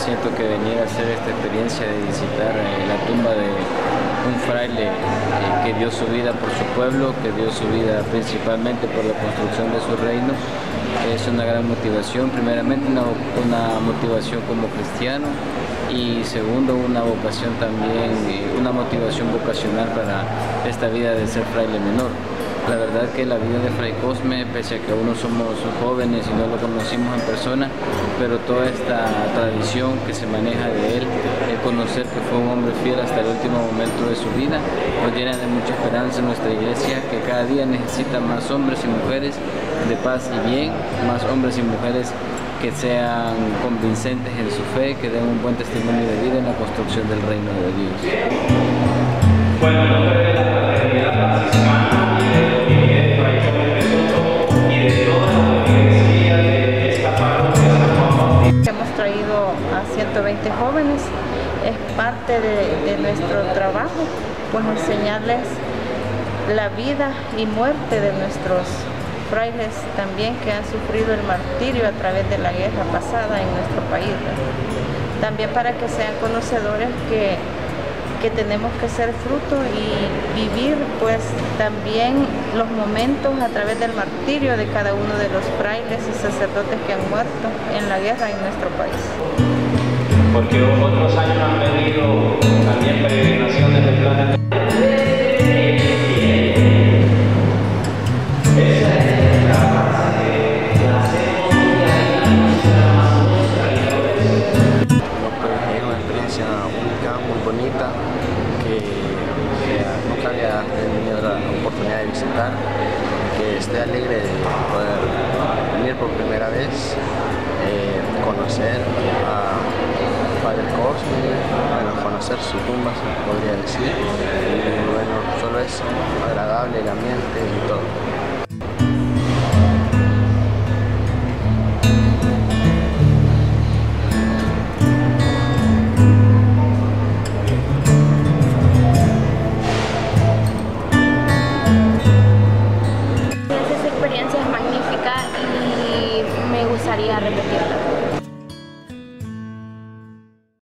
siento que venir a hacer esta experiencia de visitar la tumba de un fraile que dio su vida por su pueblo, que dio su vida principalmente por la construcción de su reino, es una gran motivación. Primeramente una motivación como cristiano y segundo una vocación también, una motivación vocacional para esta vida de ser fraile menor. La verdad que la vida de Fray Cosme, pese a que aún no somos jóvenes y no lo conocimos en persona, pero toda esta tradición que se maneja de él, el conocer que fue un hombre fiel hasta el último momento de su vida, nos llena de mucha esperanza en nuestra iglesia, que cada día necesita más hombres y mujeres de paz y bien, más hombres y mujeres que sean convincentes en su fe, que den un buen testimonio de vida en la construcción del reino de Dios. Bueno, en nombre de la fraternidad franciscana y del movimiento Fray Cosme Pesoso y de toda la feligresía de esta parroquia San Juan Bautista. Hemos traído a 120 jóvenes, es parte de nuestro trabajo, pues enseñarles la vida y muerte de nuestros frailes también que han sufrido el martirio a través de la guerra pasada en nuestro país. También para que sean conocedores que tenemos que ser fruto y vivir pues también los momentos a través del martirio de cada uno de los frailes y sacerdotes que han muerto en la guerra en nuestro país. Porque otros años han venido también peregrinaciones del planeta. Bonita que nunca había tenido la oportunidad de visitar, que estoy alegre de poder venir por primera vez, conocer a Padre Cosme, bueno, conocer su tumba, se podría decir, y bueno, solo eso, agradable el ambiente y todo. Repetir.